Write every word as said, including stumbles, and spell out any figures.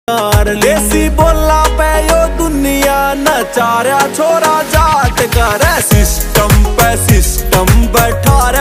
यार देसी बोला पे यो दुनिया नचारा छोरा जाट कर